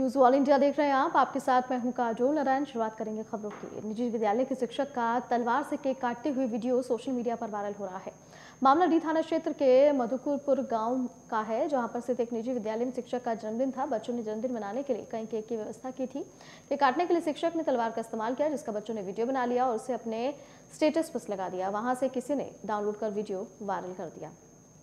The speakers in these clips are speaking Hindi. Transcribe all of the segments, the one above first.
न्यूज ऑल इंडिया देख रहे हैं आप। आपके साथ मैं हूं काजोल नारायण। शुरुआत करेंगे खबरों की। निजी विद्यालय के शिक्षक का तलवार से केक काटते हुए वीडियो सोशल मीडिया पर वायरल हो रहा है। मामला डी थाना क्षेत्र के मधुकुरपुर गांव का है, जहां पर स्थित एक निजी विद्यालय में शिक्षक का जन्मदिन था। बच्चों ने जन्मदिन मनाने के लिए कई केक की व्यवस्था की थी। केक काटने के लिए शिक्षक ने तलवार का इस्तेमाल किया, जिसका बच्चों ने वीडियो बना लिया और उसे अपने स्टेटस पर लगा दिया। वहां से किसी ने डाउनलोड कर वीडियो वायरल कर दिया।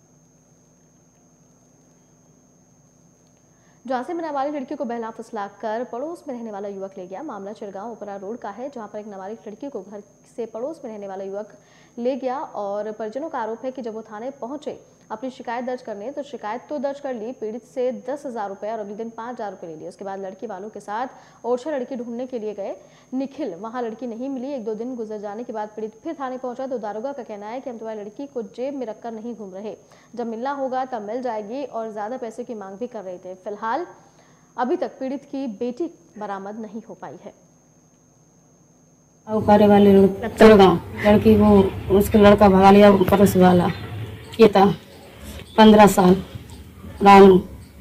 जहां से नाबालिग लड़की को बहला फुसलाकर पड़ोस में रहने वाला युवक ले गया। मामला चिरगांव उपरा रोड का है, जहां पर एक नाबालिग लड़की को घर से पड़ोस में रहने वाला युवक ले गया और परिजनों का आरोप है कि जब वो थाने पहुंचे अपनी शिकायत दर्ज करने, तो शिकायत तो दर्ज कर ली, पीड़ित से 10,000 रुपए और अगले दिन 5,000 रुपए ले लिए। उसके बाद लड़की वालों के साथ ओरछा लड़की ढूंढने के लिए गए निखिल। वहां लड़की नहीं मिली। 1-2 दिन गुजर जाने के बाद पीड़ित फिर थाने पहुंचा तो दारोगा का कहना है कि हम तुम्हारी लड़की को जेब में रखकर नहीं घूम रहे, जब मिलना होगा तब मिल जाएगी, और ज्यादा पैसे की मांग भी कर रहे थे। फिलहाल अभी तक पीड़ित की बेटी बरामद नहीं हो पाई है। औकारे वाले लड़की को उसके लड़का भगा लिया, पड़ोस वाला ये था 15 साल रानू,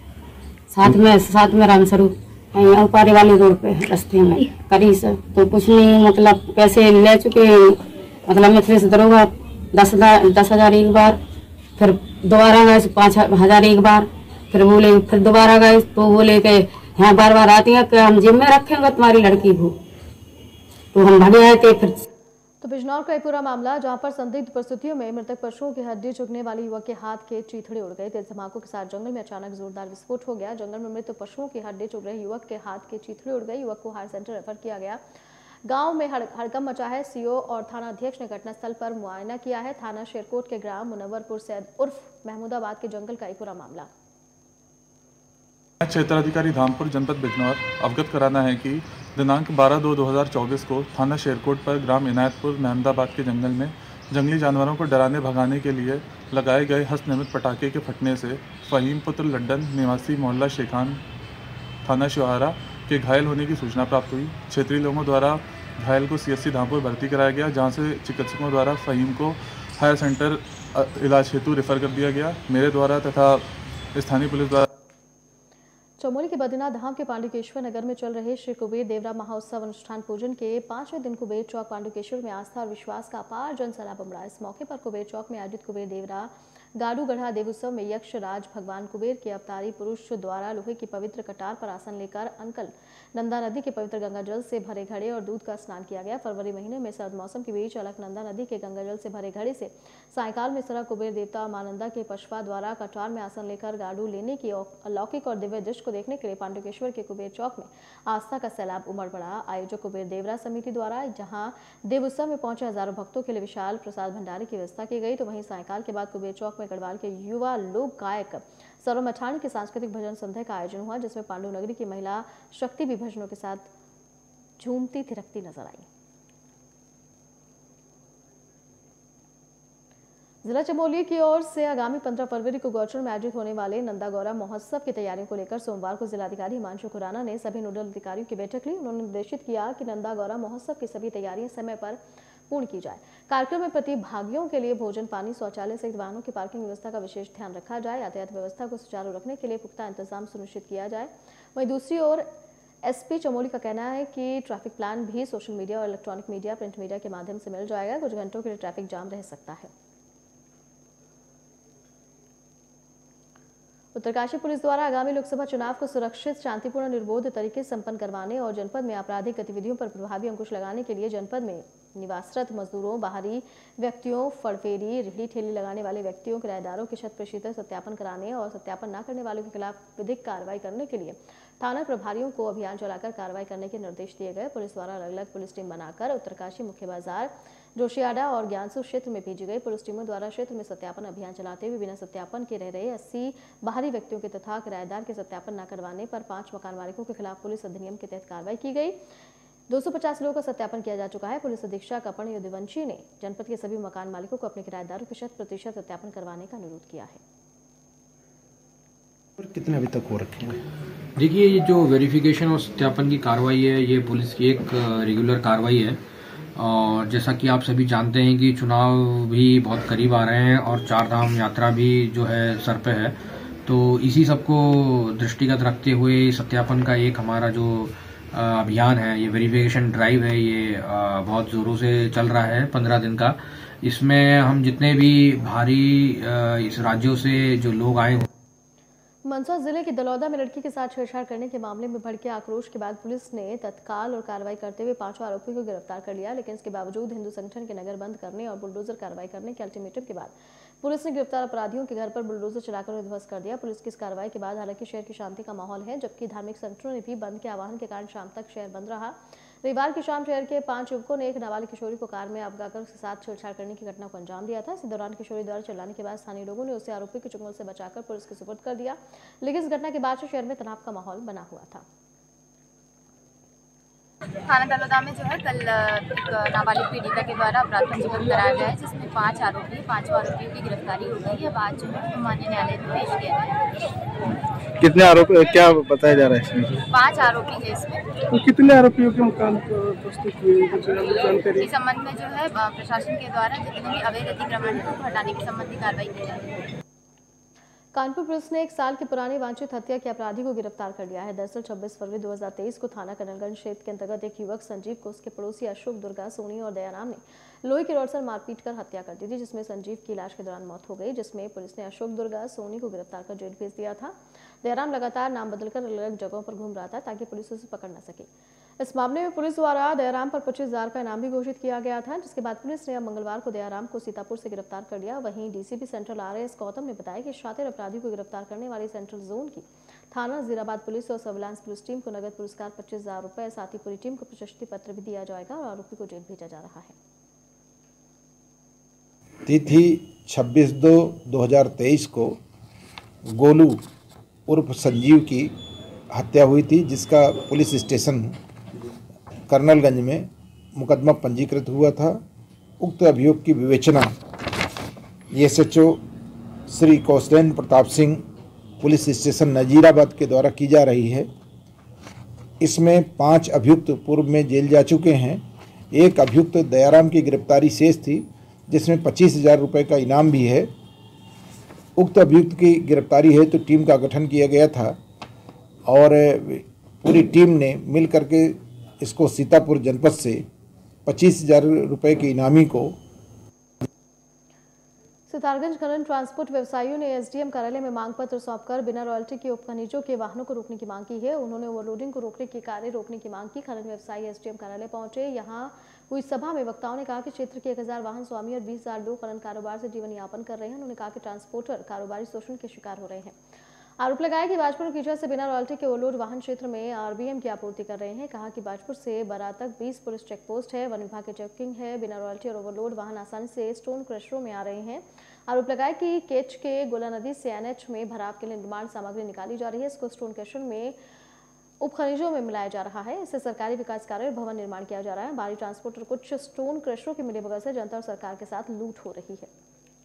साथ में राम स्वरूप औकारे वाले रोड पे रास्ते में करी से। तो कुछ नहीं, मतलब पैसे ले चुके, मतलब मित्र से दरोगा 10,000 एक बार, फिर दोबारा गए 5,000 एक बार, फिर बोले फिर दोबारा गए तो बोले कि यहाँ बार आती है कि हम जेब में रखेंगे तुम्हारी लड़की को, तो हम भागे आए थे। फिर तो बिजनौर का पूरा मामला, जहां पर संदिग्ध परिस्थितियों में मृतक पशुओं की हड्डी चुगने वाले युवक के हाथ के चीथड़े उड़ गए। तेज धमाकों के साथ जंगल में अचानक जोरदार विस्फोट हो गया। जंगल में मृत पशुओं की हड्डी चुग रहे युवक के हाथ के चीथड़े उड़ गए। युवक को हायर सेंटर रेफर किया गया। गांव में हड़कंप मचा है। सीओ और थाना अध्यक्ष ने घटनास्थल पर मुआयना किया है। थाना शेरकोट के ग्राम मुनव्वरपुर से उर्फ महमूदाबाद के जंगल का पूरा मामला। क्षेत्राधिकारी धामपुर जनपद बिजनौर अवगत कराना है कि दिनांक 12/2/2024 को थाना शेरकोट पर ग्राम इनायतपुर महमूदाबाद के जंगल में जंगली जानवरों को डराने भगाने के लिए लगाए गए हस्तनिर्मित पटाखे के फटने से फहीम पुत्र लड्डन निवासी मोहल्ला शेखान थाना शिवहारा के घायल होने की सूचना प्राप्त हुई। क्षेत्रीय लोगों द्वारा घायल को CSC धामपुर भर्ती कराया गया, जहाँ से चिकित्सकों द्वारा फहीम को हायर सेंटर इलाज हेतु रेफर कर दिया गया। मेरे द्वारा तथा स्थानीय पुलिस द्वारा चमोली के बद्रीनाथ धाम के पांडुकेश्वर नगर में चल रहे श्री कुबेर देवरा महोत्सव अनुष्ठान पूजन के 5वें दिन कुबेर चौक पांडुकेश्वर में आस्था और विश्वास का अपार जन सैलाब उमड़ा। इस मौके पर कुबेर चौक में आयोजित कुबेर देवरा गाड़ू गढ़ा देवोत्सव में यक्ष राज भगवान कुबेर के अवतारी पुरुष द्वारा लोहे की पवित्र कटार पर आसन लेकर अंकल नंदा नदी के पवित्र गंगा जल से भरे घड़े और दूध का स्नान किया गया। फरवरी महीने में सर्द मौसम के बीच अलकनंदा नदी के गंगा जल से भरे घड़े से सायकाल में सरा कुबेर देवता मानंदा के पशवा द्वारा कटार में आसन लेकर गाड़ू लेने की अलौकिक और दिव्य दृश्य को देखने के लिए पांडुकेश्वर के कुबेर चौक में आस्था का सैलाब उमड़ पड़ा। आयोजक कुबेर देवरा समिति द्वारा जहां देवोत्सव में पहुंचे हजारों भक्तों के लिए विशाल प्रसाद भंडारे की व्यवस्था की गई, तो वहीं सायकाल के बाद कुबेर चौक में गढ़वाल के युवा लोक गायक सौरभ मठानी के सांस्कृतिक भजन संध्या का आयोजन हुआ, जिसमें पांडु नगरी की महिला शक्ति भी भजनों के साथ झूमती थिरकती नजर आई। जिला चमोली की ओर से आगामी 15 फरवरी को गौचर में आयोजित होने वाले नंदा गौरा महोत्सव की तैयारियों को लेकर सोमवार को जिलाधिकारी हिमांशु खुराना ने सभी नोडल अधिकारियों की बैठक ली। उन्होंने निर्देशित किया कि नंदा गौरा महोत्सव की सभी तैयारियां समय पर पूर्ण की जाए। कार्यक्रम में प्रतिभागियों के लिए भोजन, पानी, शौचालय सहित वाहनों की पार्किंग व्यवस्था का विशेष ध्यान रखा जाए। यातायात व्यवस्था को सुचारू रखने के लिए पुख्ता इंतजाम सुनिश्चित किया जाए। वहीं दूसरी ओर SP चमोली का कहना है कि ट्रैफिक प्लान भी सोशल मीडिया और इलेक्ट्रॉनिक मीडिया, प्रिंट मीडिया के माध्यम से मिल जाएगा। कुछ घंटों के लिए ट्रैफिक जाम रह सकता है। उत्तरकाशी पुलिस द्वारा आगामी लोकसभा चुनाव को सुरक्षित, शांतिपूर्ण, निर्विरोध तरीके से संपन्न करवाने और जनपद में आपराधिक गतिविधियों पर प्रभावी अंकुश लगाने के लिए जनपद में निवासरत मजदूरों, बाहरी व्यक्तियों, फड़फेरी, रेहड़ी ठेली लगाने वाले व्यक्तियों, किराएदारों के 100% सत्यापन कराने और सत्यापन न करने वालों के खिलाफ विधिक कार्रवाई करने के लिए थाना प्रभारियों को अभियान चलाकर कार्रवाई करने के निर्देश दिए गए। पुलिस द्वारा अलग अलग पुलिस टीम बनाकर उत्तरकाशी मुख्य बाजार, जोशियाडा और ज्ञानसू क्षेत्र में भेजी गई। पुलिस टीमों द्वारा क्षेत्र में सत्यापन अभियान चलाते हुए बिना सत्यापन के रह रहे 80 बाहरी व्यक्तियों के तथा किराएदार के सत्यापन न करवाने पर 5 मकान मालिकों के खिलाफ पुलिस अधिनियम के तहत कार्रवाई की गई। 250 लोगों का सत्यापन किया जा चुका है। पुलिस अधीक्षक अपन युद्धवंशी ने जनपद के सभी मकान मालिकों को अपने किराएदारों के 100% सत्यापन करवाने का अनुरोध किया है। कितने अभी तक हो रखे हैं? देखिए, ये जो वेरिफिकेशन और सत्यापन की कार्रवाई है, ये पुलिस की एक रेगुलर कार्रवाई है। और जैसा कि आप सभी जानते हैं कि चुनाव भी बहुत करीब आ रहे हैं और 4 धाम यात्रा भी जो है सर पे है, तो इसी सबको दृष्टिगत रखते हुए सत्यापन का एक हमारा जो अभियान है, ये वेरिफिकेशन ड्राइव है, ये बहुत जोरों से चल रहा है 15 दिन का। इसमें हम जितने भी भारी इस राज्यों से जो लोग आए मंदसौर जिले के दलौदा में लड़की के साथ छेड़छाड़ करने के मामले में भड़के आक्रोश के बाद पुलिस ने तत्काल और कार्रवाई करते हुए 5 आरोपियों को गिरफ्तार कर लिया, लेकिन इसके बावजूद हिंदू संगठन के नगर बंद करने और बुलडोजर कार्रवाई करने के अल्टीमेटम के बाद पुलिस ने गिरफ्तार अपराधियों के घर पर बुलडोजर चलाकर उन्हें ध्वस्त कर दिया। पुलिस की इस कार्रवाई के बाद हालांकि शहर की शांति का माहौल है, जबकि धार्मिक संगठनों ने भी बंद के आह्वान के कारण शाम तक शहर बंद रहा। रविवार की शाम शहर के 5 युवकों ने एक नाबालिग किशोरी को कार में अगवाकर उसके साथ छेड़छाड़ करने की घटना को अंजाम दिया था। इसी दौरान किशोरी द्वारा चिल्लाने के बाद स्थानीय लोगों ने उसे आरोपी के चुंगल से बचाकर पुलिस के सुपुर्द कर दिया, लेकिन इस घटना के बाद से शहर में तनाव का माहौल बना हुआ था। थाना दलौदा में जो है कल एक नाबालिग पीड़िता के द्वारा अपराध पंजीबद्ध कराया गया है, जिसमें 5 आरोपियों की गिरफ्तारी हो गई है। आज जो है माननीय न्यायालय में पेश किया गया। कितने आरोपी क्या बताया जा रहा है इसमें? 5 आरोपी है इसमें। तो कितने आरोपियों के मुकाबले प्रस्तुत हुए जानकारी? इस संबंध में जो है प्रशासन के द्वारा जितने भी अवैध अतिक्रमण है उनको हटाने की संबंधी कार्रवाई की जा रही है। कानपुर पुलिस ने 1 साल की पुरानी वांछित हत्या के अपराधी को गिरफ्तार कर लिया है। दरअसल 26 फरवरी 2023 को थाना कनलगंज क्षेत्र के अंतर्गत एक युवक संजीव को उसके पड़ोसी अशोक, दुर्गा, सोनी और दयाराम ने लोहे की रॉड से मारपीट कर हत्या कर दी थी, जिसमें संजीव की इलाज के दौरान मौत हो गई, जिसमें पुलिस ने अशोक, दुर्गा, सोनी को गिरफ्तार कर जेल भेज दिया था। दयाराम लगातार नाम बदलकर अलग अलग जगहों पर घूम रहा था ताकि पुलिस उसे पकड़ न सके। इस मामले में पुलिस द्वारा दयाराम पर 25,000 का इनाम भी घोषित किया गया था, जिसके बाद पुलिस ने अब मंगलवार को दयाराम को सीतापुर से गिरफ्तार कर लिया। वहीं डीसीपी सेंट्रल RAS गौतम ने बताया कि शातिर अपराधी को गिरफ्तार करने वाली सेंट्रल जोन की थाना जीराबाद पुलिस और सर्विलांस पुलिस टीम को नगद पुरस्कार 25,000 रुपए, साथ ही पूरी टीम को प्रशस्ति पत्र भी दिया जाएगा और आरोपी को जेल भेजा जा रहा है। तिथि 26/2/2023 को गोलू उर्फ संजीव की हत्या हुई थी, जिसका पुलिस स्टेशन कर्नलगंज में मुकदमा पंजीकृत हुआ था। उक्त अभियोग की विवेचना SHO Shri Kaushlendra Pratap Singh police station Nazirabad के द्वारा की जा रही है। इसमें 5 अभियुक्त पूर्व में जेल जा चुके हैं। एक अभियुक्त दयाराम की गिरफ्तारी शेष थी, जिसमें 25,000 रुपये का इनाम भी है। उक्त अभियुक्त की गिरफ्तारी है तो टीम का गठन किया गया था और पूरी टीम ने मिल करके इसको सीतापुर जनपद से 25,000 रुपये के इनामी को। सितारगंज खनन ट्रांसपोर्ट व्यवसायियों ने SDM कार्यालय में मांग पत्र सौंपकर बिना रॉयल्टी के उपखनिजों के वाहनों को रोकने की मांग की है। उन्होंने ओवरलोडिंग को रोकने के कार्य रोकने की मांग की। खनन व्यवसायी SDM कार्यालय पहुंचे। यहां हुई सभा में वक्ताओं ने कहा कि क्षेत्र के 1,000 वाहन स्वामी और 20,000 लोग खनन कारोबार से जीवन यापन कर रहे हैं। उन्होंने कहा कि ट्रांसपोर्टर कारोबारी शोषण के शिकार हो रहे हैं। आरोप लगाया कि बाजपुर कीचड़ से बिना रॉयल्टी के ओवरलोड वाहन क्षेत्र में RBM की आपूर्ति कर रहे हैं। कहा कि बाजपुर से बरा तक 20 पुलिस चेक पोस्ट है, वन विभाग की चेकिंग है। बिना रॉयल्टी और ओवरलोड वाहन आसानी से स्टोन क्रशरों में आ रहे हैं। आरोप लगाया कि केच के गोला नदी से NH में भराव के लिए निर्माण सामग्री निकाली जा रही है। इसको स्टोन क्रशर में उपखनिजों में मिलाया जा रहा है। इससे सरकारी विकास कार्य और भवन निर्माण किया जा रहा है। बाहरी ट्रांसपोर्टर कुछ स्टोन क्रशरों की मिलीभगत से जनता और सरकार के साथ लूट हो रही है।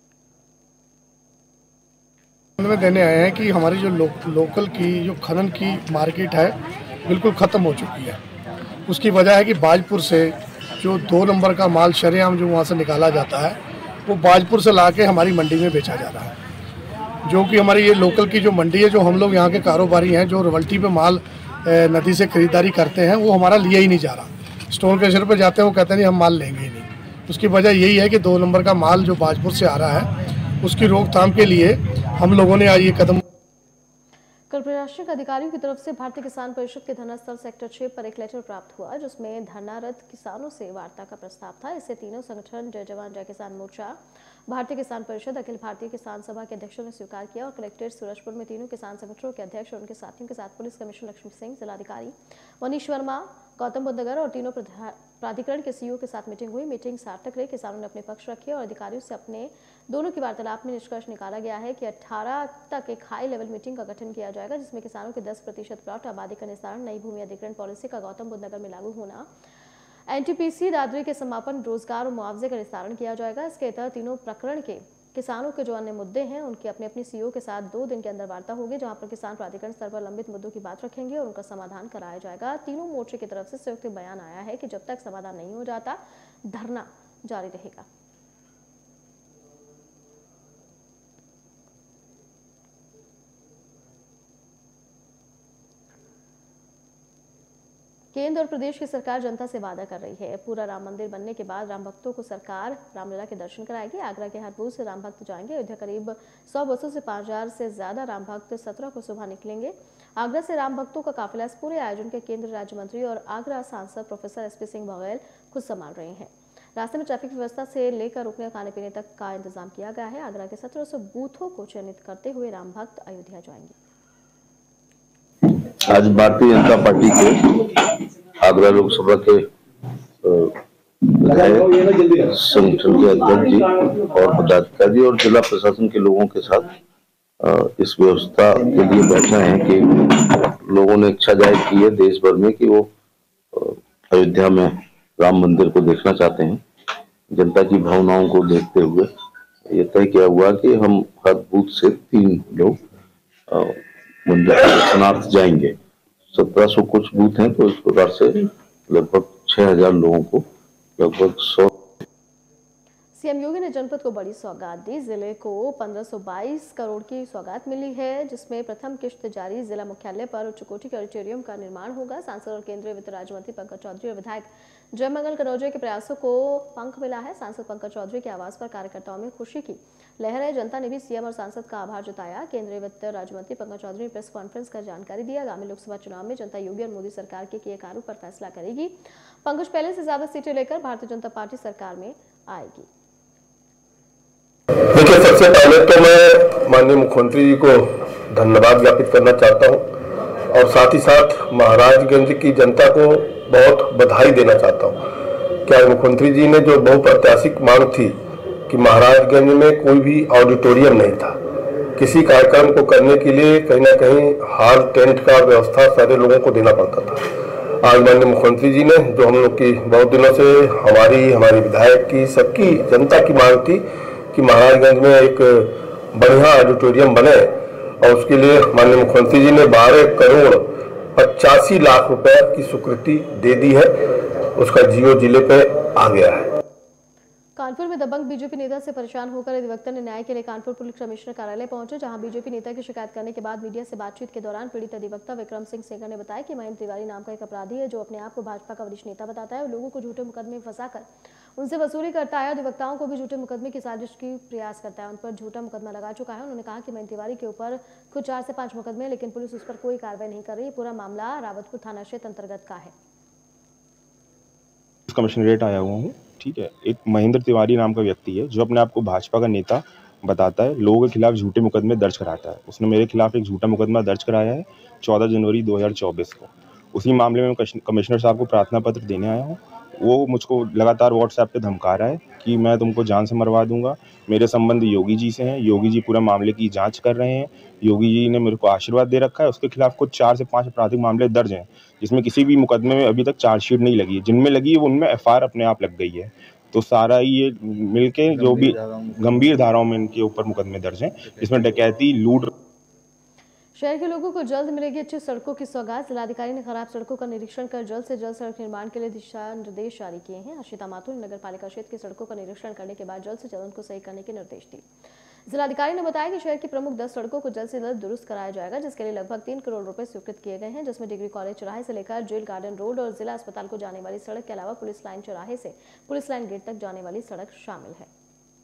में देने आए हैं कि हमारी जो लोकल की जो खनन की मार्केट है बिल्कुल ख़त्म हो चुकी है। उसकी वजह है कि बाजपुर से जो 2 नंबर का माल शरेआम जो वहाँ से निकाला जाता है वो बाजपुर से लाके हमारी मंडी में बेचा जा रहा है, जो कि हमारी ये लोकल की जो मंडी है, जो हम लोग यहाँ के कारोबारी हैं जो रॉयल्टी पे माल नदी से खरीदारी करते हैं, वो हमारा लिया ही नहीं जा रहा। स्टोन क्रशर पे जाते हैं, वो कहते हैं हम माल लेंगे ही नहीं। उसकी वजह यही है कि 2 नंबर का माल जो बाजपुर से आ रहा है उसकी रोकथाम के लिए हम लोगों ने आज ये कदम। कल प्रशासनिक अधिकारियों की तरफ से भारतीय किसान परिषद के धरनास्थल सेक्टर 6 पर एक लेटर प्राप्त हुआ, जिसमें धरनारत किसानों से वार्ता का प्रस्ताव था। इससे तीनों संगठन जय जवान जय किसान मोर्चा, भारतीय किसान परिषद, अखिल भारतीय किसान सभा के अध्यक्षों ने स्वीकार किया और कलेक्ट्रेट सूरजपुर में तीनों किसान संगठनों के अध्यक्ष और उनके साथियों के साथ पुलिस कमिश्नर लक्ष्मी सिंह, जिलाधिकारी मनीष वर्मा, गौतम बुद्ध नगर और तीनों प्राधिकरण के CEO के साथ मीटिंग हुई। मीटिंग सार्थक रही। किसानों ने अपने पक्ष रखे और अधिकारियों से अपने दोनों की वार्तालाप में निष्कर्ष निकाला गया है कि 18 तक एक हाई लेवल मीटिंग का गठन किया जाएगा, जिसमें किसानों के 10% प्लॉट आबादी का निस्तारण, नई भूमि अधिग्रहण पॉलिसी का गौतम बुद्ध नगर में लागू होना, NTPC दादरी के समापन, रोजगार और मुआवजे का निस्तारण किया जाएगा। इसके तहत तीनों प्रकरण के किसानों के जो अन्य मुद्दे हैं उनकी अपने अपनी CEO के साथ 2 दिन के अंदर वार्ता होगी, जहां पर किसान प्राधिकरण स्तर पर लंबित मुद्दों की बात रखेंगे और उनका समाधान कराया जाएगा। तीनों मोर्चे की तरफ से संयुक्त बयान आया है कि जब तक समाधान नहीं हो जाता धरना जारी रहेगा। केंद्र और प्रदेश की सरकार जनता से वादा कर रही है। पूरा राम मंदिर बनने के बाद राम भक्तों को सरकार रामलला के दर्शन कराएगी। आगरा के हर बूथ से राम भक्त जाएंगे। अयोध्या करीब 100 बसों से 5000 से ज्यादा राम भक्त 17 को सुबह निकलेंगे। आगरा से राम भक्तों का काफिला इस पूरे आयोजन के केंद्रीय राज्य मंत्री और आगरा सांसद प्रोफेसर SP सिंह बघेल खुद संभाल रहे हैं। रास्ते में ट्रैफिक व्यवस्था से लेकर रुकने खाने पीने तक का इंतजाम किया गया है। आगरा के 1700 बूथों को चयनित करते हुए राम भक्त अयोध्या जाएंगे। आज भारतीय जनता पार्टी के आगरा लोकसभा के विधायक संगठन के अध्यक्ष जी और पदाधिकारी और जिला प्रशासन के लोगों के साथ इस व्यवस्था के लिए बैठे हैं कि लोगों ने इच्छा जाहिर की है देश भर में कि वो अयोध्या में राम मंदिर को देखना चाहते हैं। जनता की भावनाओं को देखते हुए ये तय किया हुआ कि हम हर बूथ से 3 लोग मंदिर दर्शनार्थ जाएंगे। 1700 कुछ बूथ हैं, तो इस प्रकार से लगभग 6000 लोगों को लगभग 100। सीएम योगी ने जनपद को बड़ी सौगात दी। जिले को 1522 करोड़ की सौगात मिली है, जिसमें प्रथम किश्त जारी। जिला मुख्यालय पर उच्च कोटि के ऑडिटोरियम का निर्माण होगा। सांसद और केंद्रीय वित्त राज्य मंत्री पंकज चौधरी और विधायक जयमंगल कनौजिया के प्रयासों को पंख मिला है। सांसद पंकज चौधरी के आवास पर कार्यकर्ताओं में खुशी की लहर है। जनता ने भी सीएम और सांसद का आभार जताया। केंद्रीय वित्त राज्य मंत्री पंकज चौधरी ने प्रेस कॉन्फ्रेंस कर जानकारी दी। आगामी लोकसभा चुनाव में जनता योगी और मोदी सरकार के किए कार्यों पर फैसला करेगी। पंकज पहले से ज्यादा सीटें लेकर भारतीय जनता पार्टी सरकार में आएगी। देखिए, सबसे पहले तो मैं माननीय मुख्यमंत्री जी को धन्यवाद ज्ञापित करना चाहता हूं और साथ ही साथ महाराजगंज की जनता को बहुत बधाई देना चाहता हूं। क्या मुख्यमंत्री जी ने जो बहुप्रत्याशित मांग थी कि महाराजगंज में कोई भी ऑडिटोरियम नहीं था, किसी कार्यक्रम को करने के लिए कहीं ना कहीं हॉल टेंट का व्यवस्था सारे लोगों को देना पड़ता था। आज माननीय मुख्यमंत्री जी ने जो हम लोग की बहुत दिनों से हमारी विधायक की सबकी जनता की मांग थी कि महाराजगंज में एक बढ़िया ऑडिटोरियम बने, और उसके लिए माननीय मुख्यमंत्री जी ने 12 करोड़ 85 लाख रुपए की स्वीकृति दे दी है। उसका जियो जिले पे आ गया है। कानपुर में दबंग बीजेपी नेता से परेशान होकर अधिवक्ता ने न्याय के लिए कानपुर पुलिस कमिश्नर कार्यालय पहुंचे, जहां बीजेपी नेता की शिकायत करने के बाद मीडिया से बातचीत के दौरान पीड़ित अधिवक्ता विक्रम सिंह सेंगर ने बताया कि महेंद्र तिवारी नाम का एक अपराधी है जो अपने आप को भाजपा का वरिष्ठ नेता बताता है और लोगों को झूठे मुकदमे में फंसाकर उनसे वसूली करता है। अधिवक्ताओं को भी झूठे मुकदमे की साजिश की प्रयास करता है। उन पर झूठा मुकदमा लगा चुका है। उन्होंने कहा कि महेंद्र तिवारी के ऊपर कुछ 4 से 5 मुकदमे, लेकिन पुलिस उस पर कोई कार्रवाई नहीं कर रही। पूरा मामला रावतपुर थाना क्षेत्र अंतर्गत का है। कमिश्नरेट आया हुआ हूँ, ठीक है। एक महेंद्र तिवारी नाम का व्यक्ति है जो अपने आप को भाजपा का नेता बताता है, लोगों के खिलाफ झूठे मुकदमे दर्ज कराता है। उसने मेरे खिलाफ एक झूठा मुकदमा दर्ज कराया है 14 जनवरी 2024 को। उसी मामले में कमिश्नर साहब को प्रार्थना पत्र देने आया हूँ। वो मुझको लगातार व्हाट्सएप पे धमका रहा है कि मैं तुमको जान से मरवा दूंगा। मेरे संबंध योगी जी से हैं, योगी जी पूरा मामले की जांच कर रहे हैं। योगी जी ने मेरे को आशीर्वाद दे रखा है। उसके खिलाफ कुछ 4 से 5 आपराधिक मामले दर्ज हैं, जिसमें किसी भी मुकदमे में अभी तक चार्जशीट नहीं लगी है। जिनमें लगी है उनमें FIR अपने आप लग गई है। तो सारा ये मिलके जो भी गंभीर धाराओं में इनके ऊपर मुकदमे दर्ज हैं, जिसमें डकैती, लूट। शहर के लोगों को जल्द मिलेगी अच्छी सड़कों की सौगात। जिलाधिकारी ने खराब सड़कों का निरीक्षण कर जल्द से जल्द सड़क निर्माण के लिए दिशा निर्देश जारी किए हैं। हर्षिता माथुर ने नगर पालिका क्षेत्र की सड़कों का निरीक्षण करने के बाद जल्द से जल्द उनको सही करने के निर्देश दिए। जिलाधिकारी ने बताया कि शहर की प्रमुख 10 सड़कों को जल्द से जल्द दुरुस्त कराया जाएगा, जिसके लिए लगभग 3 करोड़ रुपए स्वीकृत किए गए हैं, जिसमें डिग्री कॉलेज चौराहे से लेकर जेल गार्डन रोड और जिला अस्पताल को जाने वाली सड़क के अलावा पुलिस लाइन चौराहे से पुलिस लाइन गेट तक जाने वाली सड़क शामिल है।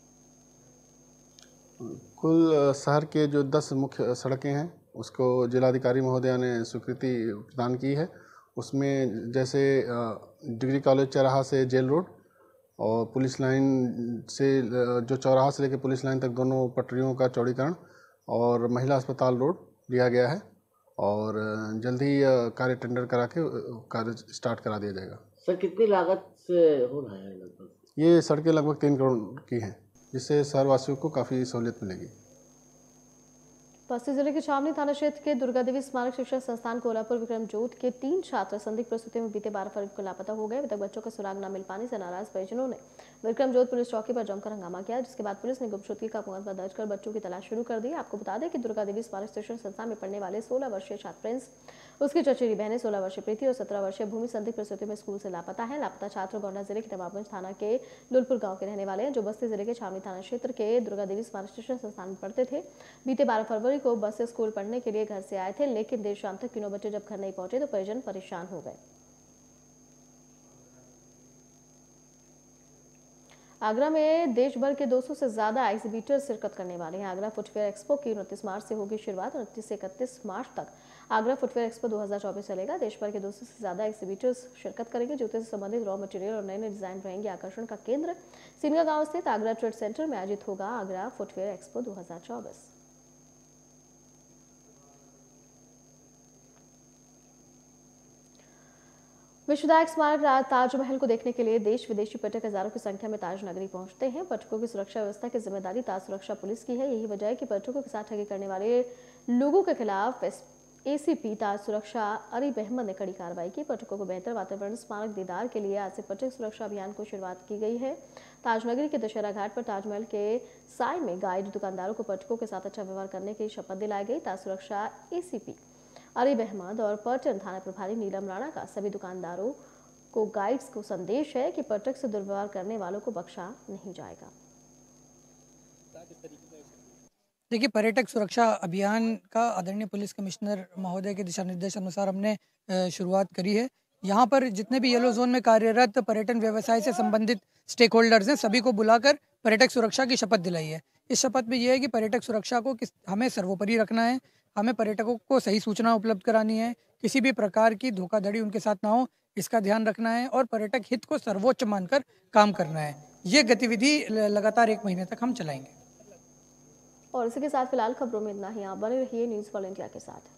कुल शहर के जो 10 मुख्य सड़कें हैं उसको जिलाधिकारी महोदया ने स्वीकृति प्रदान की है। उसमें जैसे डिग्री कॉलेज चौराहा से जेल रोड और पुलिस लाइन से जो चौराहा से लेकर पुलिस लाइन तक दोनों पटरियों का चौड़ीकरण और महिला अस्पताल रोड लिया गया है और जल्द ही कार्य टेंडर करा के कार्य स्टार्ट करा दिया जाएगा। सर, कितनी लागत से हो रहा है लगभग? ये सड़कें लगभग 3 करोड़ की हैं, जिससे शहरवासियों को काफ़ी सहूलियत मिलेगी। बस्ती जिले के छावनी थाना क्षेत्र के दुर्गा देवी स्मारक शिक्षण संस्थान कोल्हापुर विक्रमजोत के 3 छात्र संदिग्ध परिस्थितियों में बीते 12 फरवरी को लापता हो गए। अभी तक बच्चों का सुराग न मिल पाने से नाराज परिजनों ने विक्रमजोत पुलिस चौकी पर जमकर हंगामा किया, जिसके बाद पुलिस ने गुमशुदगी का मुकदमा दर्ज कर बच्चों की तलाश शुरू कर दी। आपको बता दें कि दुर्गा देवी स्मारक शिक्षण संस्थान में पढ़ने वाले 16 वर्षीय छात्र प्रिंस, उसकी चचेरी बहनें 16 वर्षीय प्रीति और 17 वर्षीय भूमि संदिग्ध परिस्थितियों में स्कूल से लापता है। लापता छात्र गोंडा जिले के नवाबगंज थाना के लुलपुर गांव के रहने वाले हैं, जो बस्ती जिले के छावनी थाना क्षेत्र के दुर्गा देवी स्मारक शिक्षण संस्थान में पढ़ते थे। बीते 12 फरवरी को बस से स्कूल पढ़ने के लिए घर से आए थे, लेकिन देर शाम तक तीनों बच्चे जब घर नहीं पहुंचे तो परिजन परेशान हो गए। आगरा में देश भर के 200 से ज्यादा एग्जीबिटर शिरकत करने वाले हैं। आगरा फुटवेयर एक्सपो की 29 मार्च से होगी शुरुआत। 29 से 31 मार्च तक आगरा फुटवेयर एक्सपो 2024 चलेगा। देश भर के 200 से ज्यादा एग्जीबिटर्स शिरकत करेंगे। जूते से संबंधित रॉ मटेरियल और नए नए डिजाइन रहेंगे आकर्षण का केंद्र। सिनगा गांव स्थित आगरा ट्रेड सेंटर में आयोजित होगा आगरा फुटवेयर एक्सपो 2024। विश्वविदायक स्मारक ताजमहल को देखने के लिए देश विदेशी पर्यटक हजारों की संख्या में ताज नगरी पहुंचते हैं। पर्यटकों की सुरक्षा व्यवस्था की जिम्मेदारी ताज सुरक्षा पुलिस की है। यही वजह है कि पर्यटकों के साथ ठगी करने वाले लोगों के खिलाफ एसीपी ताज सुरक्षा अरीब अहमद ने कड़ी कार्रवाई की। पर्यटकों को बेहतर वातावरण स्मारक दीदार के लिए आज से पर्यटक सुरक्षा अभियान को शुरुआत की गई है। ताजनगरी के दशहरा घाट पर ताजमहल के साय में गाइड दुकानदारों को पर्यटकों के साथ अच्छा व्यवहार करने की शपथ दिलाई गई। ताज सुरक्षा एसीपी अरीब अहमद और पर्यटन थाना प्रभारी नीलम राणा का सभी दुकानदारों को गाइड्स को संदेश है कि पर्यटक से दुर्व्यवहार करने वालों को बख्शा नहीं जाएगा। देखिए, पर्यटक सुरक्षा अभियान का आदरणीय पुलिस कमिश्नर महोदय के दिशा निर्देश अनुसार हमने शुरुआत करी है। यहाँ पर जितने भी येलो जोन में कार्यरत पर्यटन व्यवसाय से संबंधित स्टेक होल्डर्स हैं, सभी को बुलाकर पर्यटक सुरक्षा की शपथ दिलाई है। इस शपथ में यह है कि पर्यटक सुरक्षा को हमें सर्वोपरि रखना है। हमें पर्यटकों को सही सूचना उपलब्ध करानी है। किसी भी प्रकार की धोखाधड़ी उनके साथ ना हो, इसका ध्यान रखना है और पर्यटक हित को सर्वोच्च मानकर काम करना है। ये गतिविधि लगातार 1 महीने तक हम चलाएंगे। और इसी के साथ फिलहाल खबरों में इतना ही। आप बने रहिए न्यूज़ फॉर इंडिया के साथ।